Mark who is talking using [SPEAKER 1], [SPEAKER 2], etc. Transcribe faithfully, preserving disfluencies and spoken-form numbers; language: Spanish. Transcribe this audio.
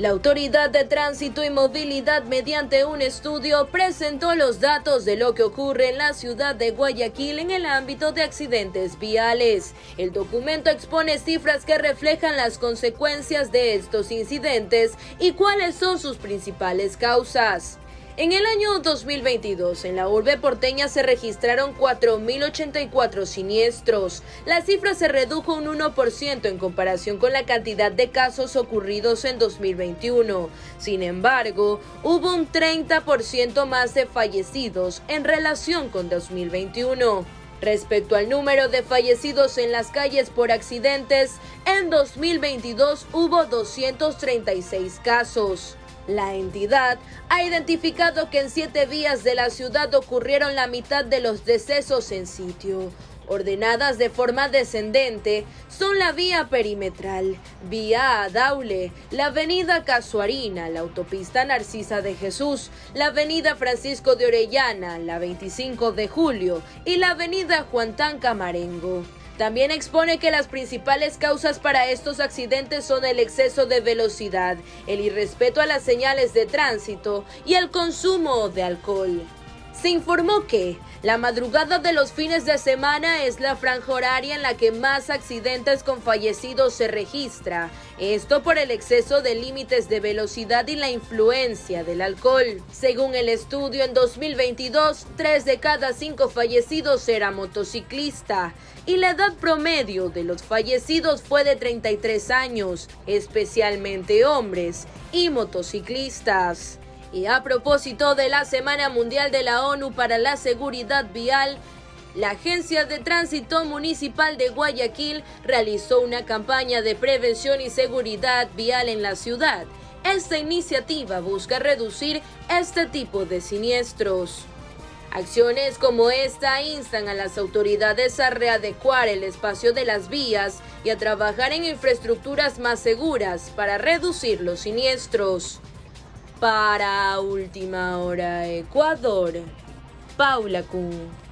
[SPEAKER 1] La Autoridad de Tránsito y Movilidad, mediante un estudio, presentó los datos de lo que ocurre en la ciudad de Guayaquil en el ámbito de accidentes viales. El documento expone cifras que reflejan las consecuencias de estos incidentes y cuáles son sus principales causas. En el año dos mil veintidós, en la urbe porteña se registraron cuatro mil ochenta y cuatro siniestros. La cifra se redujo un uno por ciento en comparación con la cantidad de casos ocurridos en dos mil veintiuno. Sin embargo, hubo un treinta por ciento más de fallecidos en relación con dos mil veintiuno. Respecto al número de fallecidos en las calles por accidentes, en dos mil veintidós hubo doscientos treinta y seis casos. La entidad ha identificado que en siete vías de la ciudad ocurrieron la mitad de los decesos en sitio. Ordenadas de forma descendente son la vía perimetral, vía Daule, la avenida Casuarina, la autopista Narcisa de Jesús, la avenida Francisco de Orellana, la veinticinco de julio y la avenida Juan Tan Camarengo. También expone que las principales causas para estos accidentes son el exceso de velocidad, el irrespeto a las señales de tránsito y el consumo de alcohol. Se informó que la madrugada de los fines de semana es la franja horaria en la que más accidentes con fallecidos se registra, esto por el exceso de límites de velocidad y la influencia del alcohol. Según el estudio, en dos mil veintidós, tres de cada cinco fallecidos era motociclista y la edad promedio de los fallecidos fue de treinta y tres años, especialmente hombres y motociclistas. Y a propósito de la Semana Mundial de la ONU para la Seguridad Vial, la Agencia de Tránsito Municipal de Guayaquil realizó una campaña de prevención y seguridad vial en la ciudad. Esta iniciativa busca reducir este tipo de siniestros. Acciones como esta instan a las autoridades a readecuar el espacio de las vías y a trabajar en infraestructuras más seguras para reducir los siniestros. Para Última Hora Ecuador, Paula Kun.